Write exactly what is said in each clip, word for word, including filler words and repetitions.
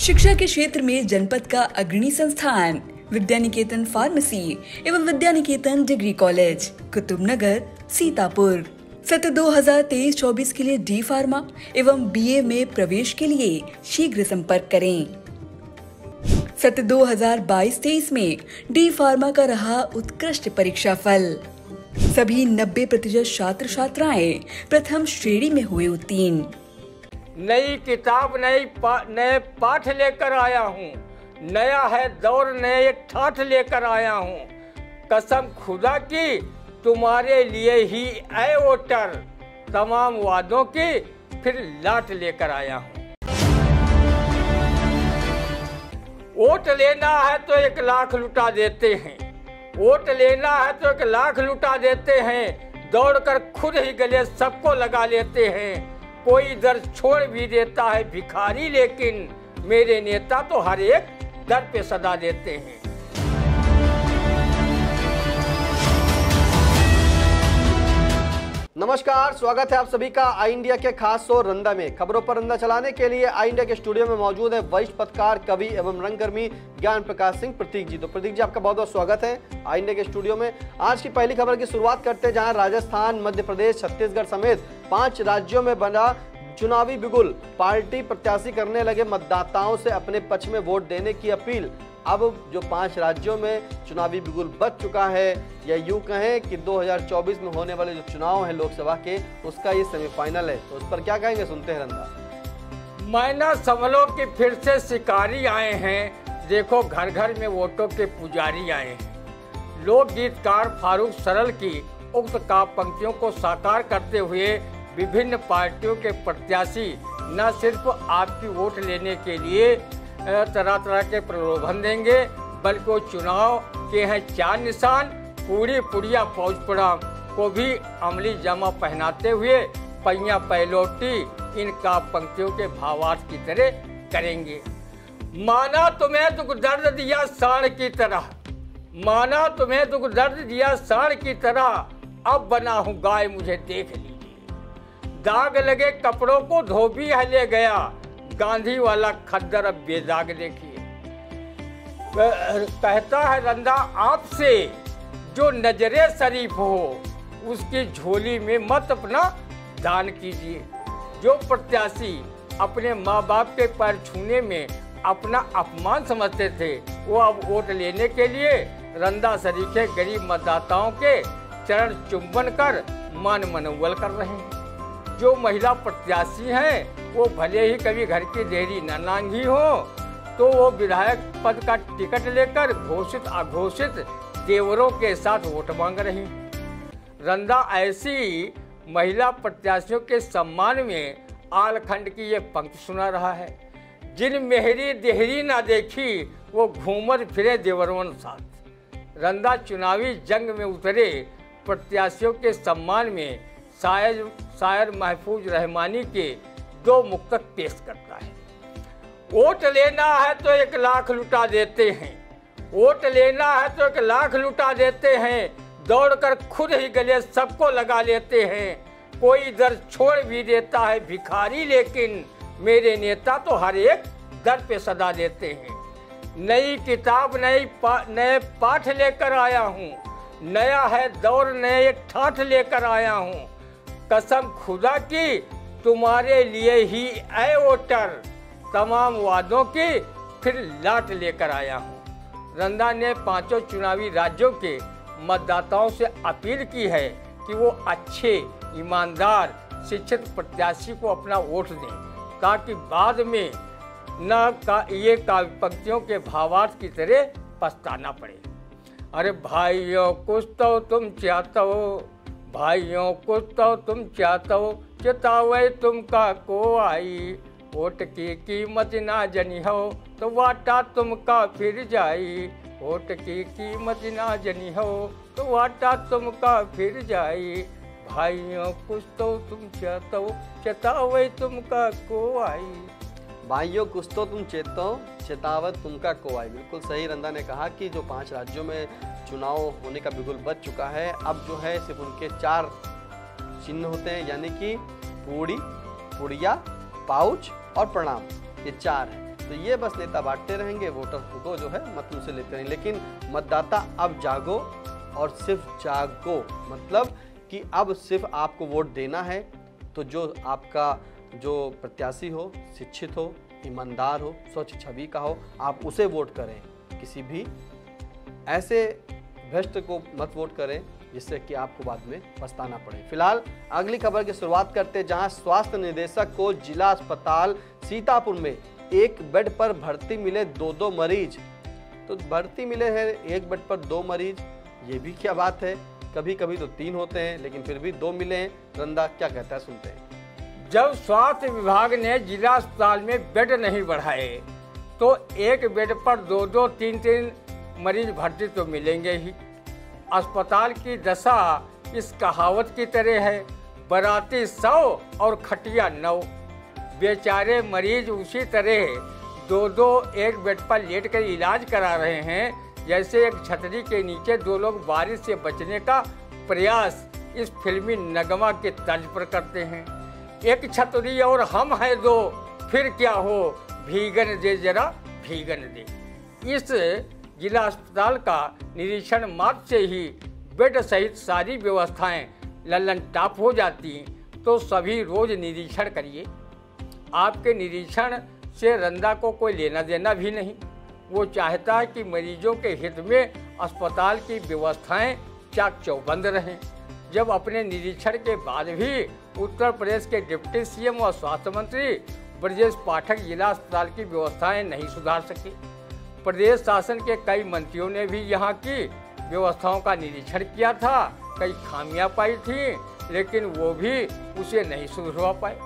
शिक्षा के क्षेत्र में जनपद का अग्रणी संस्थान विद्या निकेतन फार्मेसी एवं विद्या निकेतन डिग्री कॉलेज कुतुबनगर सीतापुर। सत्र दो हज़ार तेईस चौबीस के लिए डी फार्मा एवं बीए में प्रवेश के लिए शीघ्र संपर्क करें। सत्र दो हज़ार बाईस तेईस में डी फार्मा का रहा उत्कृष्ट परीक्षा फल। सभी नब्बे प्रतिशत छात्र छात्राएं प्रथम श्रेणी में हुए उत्तीर्ण। नई किताब नई पा, नए पाठ लेकर आया हूँ, नया है दौर नए ठाठ लेकर आया हूँ। कसम खुदा की तुम्हारे लिए ही ऐ वोटर, तमाम वादों की फिर लाट लेकर आया हूँ। वोट लेना है तो एक लाख लुटा देते हैं, वोट लेना है तो एक लाख लुटा देते हैं। दौड़कर खुद ही गले सबको लगा लेते हैं। कोई दर छोड़ भी देता है भिखारी, लेकिन मेरे नेता तो हर एक दर पे सदा देते हैं। नमस्कार, स्वागत है आप सभी का आई इंडिया के खास शो रंदा में। खबरों पर रंदा चलाने के लिए आई इंडिया के स्टूडियो में मौजूद है वरिष्ठ पत्रकार, कवि एवं रंगकर्मी ज्ञान प्रकाश सिंह प्रतीक जी। तो प्रतीक जी, आपका बहुत बहुत स्वागत है आई इंडिया के स्टूडियो में। आज की पहली खबर की शुरुआत करते हैं, जहां राजस्थान, मध्य प्रदेश, छत्तीसगढ़ समेत पांच राज्यों में बना चुनावी बिगुल। पार्टी प्रत्याशी करने लगे मतदाताओं से अपने पक्ष में वोट देने की अपील। अब जो पांच राज्यों में चुनावी बिगुल बच चुका है, या यूं कहें कि दो हज़ार चौबीस में होने वाले जो चुनाव हैं लोकसभा के, उसका ये सेमीफाइनल है। तो उस पर क्या कहेंगे, सुनते हैं रंदा। मैना समलों के फिर से शिकारी आए हैं, देखो घर घर में वोटों के पुजारी आए हैं। लोक गीतकार फारूक सरल की उक्त काव्य पंक्तियों को साकार करते हुए विभिन्न पार्टियों के प्रत्याशी न सिर्फ आपकी वोट लेने के लिए तरह तरह के प्रलोभन देंगे, बल्कि वो चुनाव के हैं चार निशान, पूरी पुड़िया फौज पड़ा को भी अमली जामा पहनाते हुए पहिया पैलोटी इन काव्य पंक्तियों के भावार्थ की तरह करेंगे। माना तुम्हें दुख दर्द दिया साण की तरह, माना तुम्हें दुख दर्द दिया साण की तरह, अब बना हूँ गाय मुझे देख लीजिए। दाग लगे कपड़ों को धोबी है ले गया, गांधी वाला खद्दर अब बेदाग देखिए। कहता है रंदा आपसे, जो नजरे शरीफ हो उसकी झोली में मत अपना दान कीजिए। जो प्रत्याशी अपने माँ बाप के पैर छूने में अपना अपमान समझते थे, वो अब वोट लेने के लिए रंदा सरीखे गरीब मतदाताओं के चरण चुंबन कर मान मनोवल कर रहे हैं। जो महिला प्रत्याशी हैं वो भले ही कभी घर की देरी न नांगी हो, तो वो विधायक पद का टिकट लेकर घोषित अघोषित देवरों के साथ वोट मांग रही। रंदा ऐसी महिला प्रत्याशियों के सम्मान में आलखंड की ये पंक्ति सुना रहा है। जिन मेहरी देहरी ना देखी वो घूमर फिरे देवरों साथ। रंदा चुनावी जंग में उतरे प्रत्याशियों के सम्मान में शायर शायर महफूज रहमानी के दो मुक्तक पेश करता है। वोट लेना है तो एक लाख लुटा देते हैं, वोट लेना है तो एक लाख लुटा देते हैं। दौड़कर खुद ही गले सबको लगा लेते हैं। कोई दर छोड़ भी देता है भिखारी, लेकिन मेरे नेता तो हर एक दर पे सदा देते हैं। नई किताब नई पा, नए पाठ लेकर आया हूँ, नया है दौर नए ठाठ लेकर आया हूँ। कसम खुदा की तुम्हारे लिए ही ऐ वोटर, तमाम वादों की फिर लाट लेकर आया हूँ। रंदा ने पांचों चुनावी राज्यों के मतदाताओं से अपील की है कि वो अच्छे, ईमानदार, शिक्षित प्रत्याशी को अपना वोट दें, ताकि बाद में न का ये काव्य पंक्तियों के भावार्थ की तरह पछताना पड़े। अरे भाइयों कुछ तो तुम चाहते हो, भाइयों कुछ तो तुम चाहते हो, चितावे तुमका को आई। वोट की कीमत ना जनी हो तो वाटा तुमका फिर जाई। वोट की कीमत ना जनी हो तो वाटा तुमका फिर जाई। भाइयों कुछ तो तुम चाहते हो, चितावे तुमका को आई। भाइयों कुछ तो तुम चेतो, चेतावत तुमका को आई। बिल्कुल सही रंदा ने कहा कि जो पांच राज्यों में चुनाव होने का बिगुल बच चुका है, अब जो है सिर्फ उनके चार चिन्ह होते हैं, यानी कि पूड़ी, पुड़िया, पाउच और प्रणाम, ये चार है। तो ये बस नेता बांटते रहेंगे, वोटर को जो है मत उनसे लेते रहेंगे। लेकिन मतदाता अब जागो और सिर्फ जागो, मतलब कि अब सिर्फ आपको वोट देना है तो जो आपका जो प्रत्याशी हो, शिक्षित हो, ईमानदार हो, स्वच्छ छवि का हो, आप उसे वोट करें। किसी भी ऐसे भ्रष्ट को मत वोट करें जिससे कि आपको बाद में पछताना पड़े। फिलहाल अगली खबर की शुरुआत करते हैं, जहां स्वास्थ्य निदेशक को जिला अस्पताल सीतापुर में एक बेड पर भर्ती मिले दो दो मरीज। तो भर्ती मिले हैं एक बेड पर दो मरीज, ये भी क्या बात है। कभी कभी तो तीन होते हैं लेकिन फिर भी दो मिले हैं। रंदा क्या कहता है, सुनते हैं। जब स्वास्थ्य विभाग ने जिला अस्पताल में बेड नहीं बढ़ाए तो एक बेड पर दो दो तीन तीन मरीज भर्ती तो मिलेंगे ही। अस्पताल की दशा इस कहावत की तरह है, बराती सौ और खटिया नौ। बेचारे मरीज उसी तरह दो दो एक बेड पर लेट कर इलाज करा रहे हैं जैसे एक छतरी के नीचे दो लोग बारिश से बचने का प्रयास इस फिल्मी नगमा के तर्ज पर करते हैं। एक छतरी और हम है दो, फिर क्या हो, भीगन दे जरा भीगन दे। इस जिला अस्पताल का निरीक्षण मात्र से ही बेड सहित सारी व्यवस्थाएं लल्लन टाप हो जाती, तो सभी रोज निरीक्षण करिए। आपके निरीक्षण से रंदा को कोई लेना देना भी नहीं। वो चाहता है कि मरीजों के हित में अस्पताल की व्यवस्थाएं चाक चौबंद रहें। जब अपने निरीक्षण के बाद भी उत्तर प्रदेश के डिप्टी सीएम और स्वास्थ्य मंत्री ब्रजेश पाठक जिला अस्पताल की व्यवस्थाएं नहीं सुधार सके। प्रदेश शासन के कई मंत्रियों ने भी यहाँ की व्यवस्थाओं का निरीक्षण किया था, कई खामियां पाई थी, लेकिन वो भी उसे नहीं सुधरवा पाए।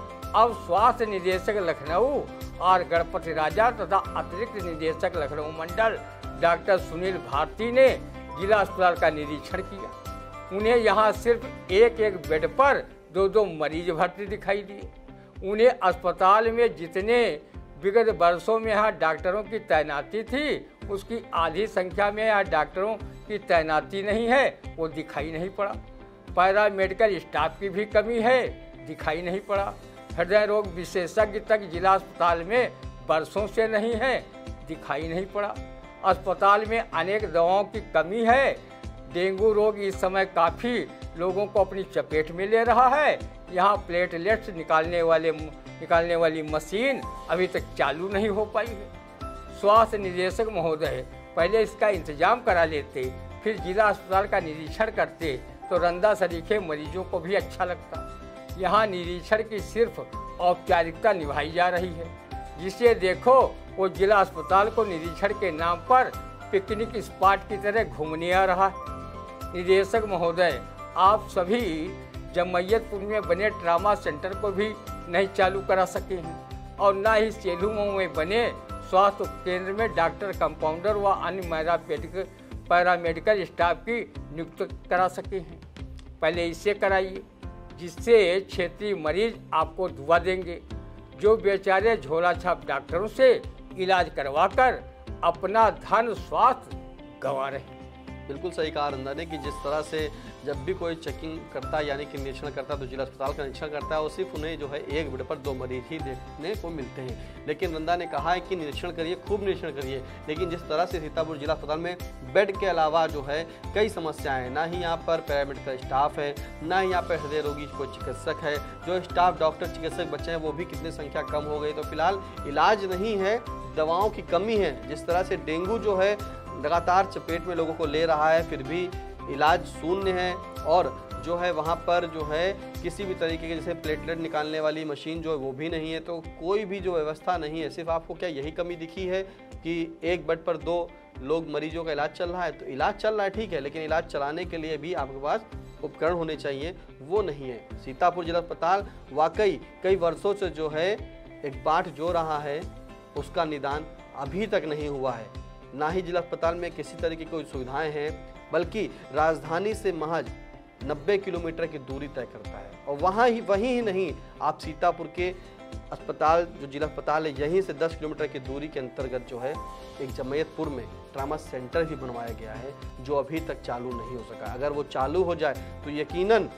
अब स्वास्थ्य निदेशक लखनऊ और गणपति राजा तथा अतिरिक्त निदेशक लखनऊ मंडल डॉक्टर सुनील भारती ने जिला अस्पताल का निरीक्षण किया। उन्हें यहाँ सिर्फ एक एक बेड पर दो दो मरीज भर्ती दिखाई दिए। उन्हें अस्पताल में जितने विगत वर्षों में यहाँ डॉक्टरों की तैनाती थी उसकी आधी संख्या में यहाँ डॉक्टरों की तैनाती नहीं है, वो दिखाई नहीं पड़ा। पैरा मेडिकल स्टाफ की भी कमी है, दिखाई नहीं पड़ा। हृदय रोग विशेषज्ञ तक जिला अस्पताल में वर्षों से नहीं है, दिखाई नहीं पड़ा। अस्पताल में अनेक दवाओं की कमी है। डेंगू रोग इस समय काफ़ी लोगों को अपनी चपेट में ले रहा है। यहाँ प्लेटलेट्स निकालने वाले निकालने वाली मशीन अभी तक चालू नहीं हो पाई है। स्वास्थ्य निदेशक महोदय पहले इसका इंतजाम करा लेते, फिर जिला अस्पताल का निरीक्षण करते तो रंदा सरीखे मरीजों को भी अच्छा लगता। यहाँ निरीक्षण की सिर्फ औपचारिकता निभाई जा रही है। जिसे देखो वो जिला अस्पताल को निरीक्षण के नाम पर पिकनिक स्पॉट की तरह घूमने आ रहा है। निदेशक महोदय, आप सभी जमैयतपुर में बने ट्रामा सेंटर को भी नहीं चालू करा सके हैं और न ही सेलूमऊ में बने स्वास्थ्य केंद्र में डॉक्टर, कंपाउंडर व अन्य पैरामेडिकल पैरामेडिकल स्टाफ की नियुक्ति करा सके हैं। पहले इसे कराइए, जिससे क्षेत्रीय मरीज आपको दुआ देंगे, जो बेचारे झोला छाप डॉक्टरों से इलाज करवाकर अपना धन स्वास्थ्य गंवा रहे हैं। बिल्कुल सही कहा रंदा ने कि जिस तरह से जब भी कोई चेकिंग करता है यानी कि निरीक्षण करता है तो जिला अस्पताल का निरीक्षण करता है और सिर्फ उन्हें जो है एक बेड पर दो मरीज ही देखने को मिलते हैं। लेकिन रंदा ने कहा है कि निरीक्षण करिए, खूब निरीक्षण करिए, लेकिन जिस तरह से सीतापुर जिला अस्पताल में बेड के अलावा जो है कई समस्याएं, ना ही यहाँ पर पैरामेडिकल स्टाफ है, ना ही यहाँ पर हृदय रोगी कोई चिकित्सक है, जो स्टाफ डॉक्टर चिकित्सक बच्चे हैं वो भी कितनी संख्या कम हो गई। तो फिलहाल इलाज नहीं है, दवाओं की कमी है। जिस तरह से डेंगू जो है लगातार चपेट में लोगों को ले रहा है, फिर भी इलाज शून्य है और जो है वहाँ पर जो है किसी भी तरीके के जैसे प्लेटलेट निकालने वाली मशीन जो है वो भी नहीं है। तो कोई भी जो व्यवस्था नहीं है। सिर्फ आपको क्या यही कमी दिखी है कि एक बेड पर दो लोग मरीजों का इलाज चल रहा है? तो इलाज चल रहा है ठीक है, लेकिन इलाज चलाने के लिए भी आपके पास उपकरण होने चाहिए, वो नहीं है। सीतापुर जिला अस्पताल वाकई कई वर्षों से जो है एक बाट जो रहा है उसका निदान अभी तक नहीं हुआ है। ना ही जिला अस्पताल में किसी तरह की कोई सुविधाएं हैं, बल्कि राजधानी से महज नब्बे किलोमीटर की दूरी तय करता है। और वहाँ ही वहीं ही नहीं, आप सीतापुर के अस्पताल जो जिला अस्पताल है यहीं से दस किलोमीटर की दूरी के अंतर्गत जो है एक जमैयतपुर में ट्रामा सेंटर भी बनवाया गया है, जो अभी तक चालू नहीं हो सका। अगर वो चालू हो जाए तो यकीनन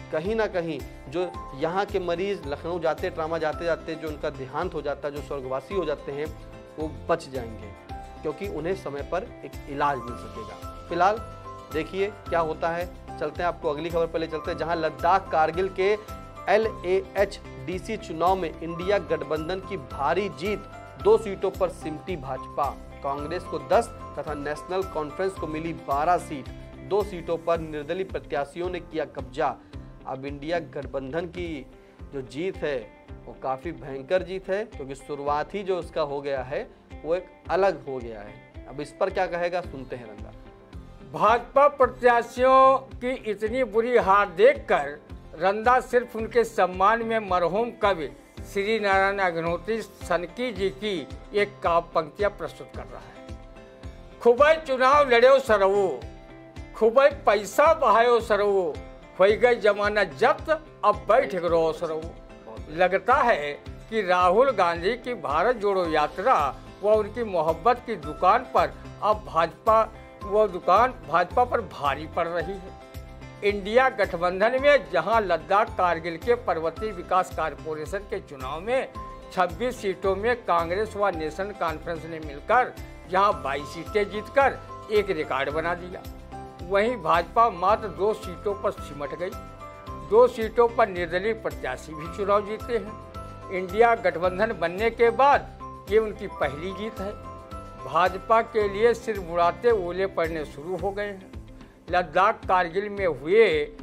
कहीं ना कहीं जो यहाँ के मरीज लखनऊ जाते ट्रामा जाते जाते जो उनका देहांत हो जाता है, जो स्वर्गवासी हो जाते हैं, वो बच जाएंगे क्योंकि उन्हें समय पर एक इलाज मिल सकेगा। फिलहाल देखिए क्या होता है। चलते हैं आपको अगली खबर पर ले चलते हैं, जहां लद्दाख कारगिल के L A H D C चुनाव में इंडिया गठबंधन की भारी जीत, दो सीटों पर सिमटी भाजपा। कांग्रेस को दस तथा नेशनल कॉन्फ्रेंस को मिली बारह सीट, दो सीटों पर निर्दलीय प्रत्याशियों ने किया कब्जा। अब इंडिया गठबंधन की जो जीत है वो काफी भयंकर जीत है, क्योंकि शुरुआत ही जो उसका हो गया है वो एक अलग हो गया है। अब इस पर क्या कहेगा, सुनते हैं रंगा। भाजपा प्रत्याशियों की इतनी बुरी हार देखकर रंदा सिर्फ उनके सम्मान में मरहूम कवि श्री नारायण अग्निहोत्री सनकी जी की एक काव्य पंक्तियां प्रस्तुत कर रहा है। खूबई चुनाव लड़े सरवो, खूबई पैसा बहायो सरवो, हो गई जमाना जब्त अब बैठ रो सरवो। लगता है कि राहुल गांधी की भारत जोड़ो यात्रा व उनकी मोहब्बत की दुकान पर अब भाजपा वो दुकान भाजपा पर भारी पड़ रही है। इंडिया गठबंधन में जहां लद्दाख कारगिल के पर्वतीय विकास कारपोरेशन के चुनाव में छब्बीस सीटों में कांग्रेस व नेशनल कॉन्फ्रेंस ने मिलकर जहां बाईस सीटें जीतकर एक रिकॉर्ड बना दिया, वहीं भाजपा मात्र दो सीटों पर सिमट गई। दो सीटों पर निर्दलीय प्रत्याशी भी चुनाव जीते हैं। इंडिया गठबंधन बनने के बाद ये उनकी पहली जीत है। भाजपा के लिए सिर मुड़ाते ओले पड़ने शुरू हो गए हैं। लद्दाख कारगिल में हुए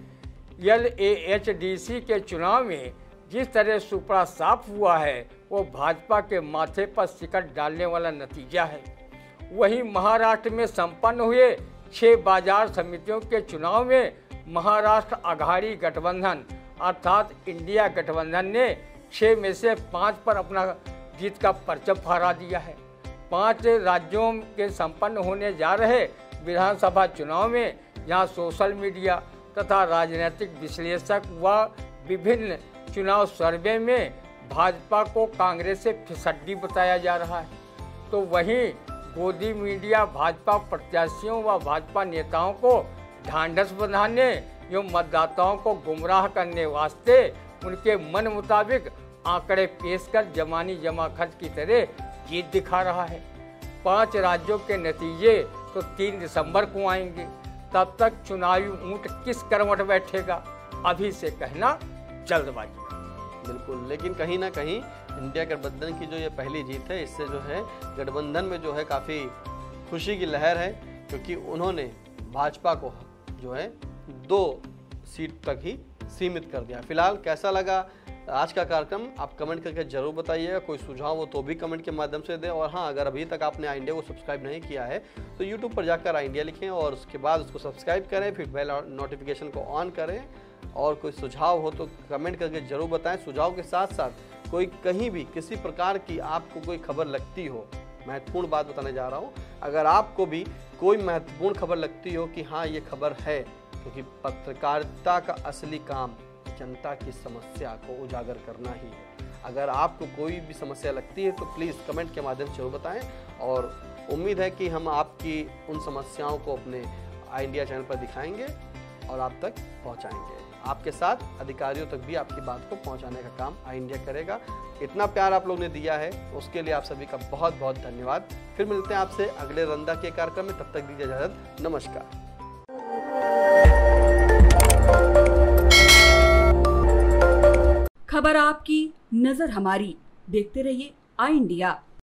L A H D C के चुनाव में जिस तरह सुपड़ा साफ हुआ है वो भाजपा के माथे पर सिकट डालने वाला नतीजा है। वहीं महाराष्ट्र में संपन्न हुए छह बाजार समितियों के चुनाव में महाराष्ट्र आघाड़ी गठबंधन अर्थात इंडिया गठबंधन ने छह में से पाँच पर अपना जीत का परचम फहरा दिया है। पांच राज्यों के संपन्न होने जा रहे विधानसभा चुनाव में जहां सोशल मीडिया तथा राजनीतिक विश्लेषक व विभिन्न चुनाव सर्वे में भाजपा को कांग्रेस से फिसड्डी बताया जा रहा है, तो वहीं गोदी मीडिया भाजपा प्रत्याशियों व भाजपा नेताओं को ढांढस बंधाने एवं मतदाताओं को गुमराह करने वास्ते उनके मन मुताबिक आंकड़े पेश कर जमानी जमा खर्च की तरह जीत दिखा रहा है। पांच राज्यों के नतीजे तो तीन दिसंबर को आएंगे, तब तक चुनावी ऊंट किस करवट बैठेगा, अभी से कहना जल्दबाजी। बिल्कुल, लेकिन कहीं ना कहीं इंडिया गठबंधन की जो ये पहली जीत है, इससे जो है गठबंधन में जो है काफ़ी खुशी की लहर है, क्योंकि उन्होंने भाजपा को जो है दो सीट तक ही सीमित कर दिया। फिलहाल कैसा लगा आज का कार्यक्रम आप कमेंट करके जरूर बताइएगा। कोई सुझाव हो तो भी कमेंट के माध्यम से दें, और हाँ, अगर अभी तक आपने आई इंडिया को सब्सक्राइब नहीं किया है तो यूट्यूब पर जाकर आई इंडिया लिखें और उसके बाद उसको सब्सक्राइब करें, फिर बेल नोटिफिकेशन को ऑन करें। और कोई सुझाव हो तो कमेंट करके जरूर बताएं। सुझाव के साथ साथ कोई कहीं भी किसी प्रकार की आपको कोई खबर लगती हो, महत्वपूर्ण बात बताने जा रहा हूँ, अगर आपको भी कोई महत्वपूर्ण खबर लगती हो कि हाँ ये खबर है, क्योंकि पत्रकारिता का असली काम जनता की समस्या को उजागर करना ही है। अगर आपको कोई भी समस्या लगती है तो प्लीज़ कमेंट के माध्यम से जरूर बताएं, और उम्मीद है कि हम आपकी उन समस्याओं को अपने आई इंडिया चैनल पर दिखाएंगे और आप तक पहुंचाएंगे। आपके साथ अधिकारियों तक भी आपकी बात को पहुंचाने का काम आई इंडिया करेगा। इतना प्यार आप लोग ने दिया है उसके लिए आप सभी का बहुत बहुत धन्यवाद। फिर मिलते हैं आपसे अगले रंदा के कार्यक्रम में, तब तक दीजिए इजाजत। नमस्कार। खबर आपकी, नजर हमारी। देखते रहिए आई इंडिया।